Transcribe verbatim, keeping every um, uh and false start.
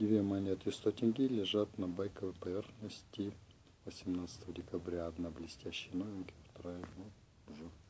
Две монеты сто тенге лежат на байковой поверхности восемнадцатого декабря. Одна блестящая новенькая, вторая ну, уже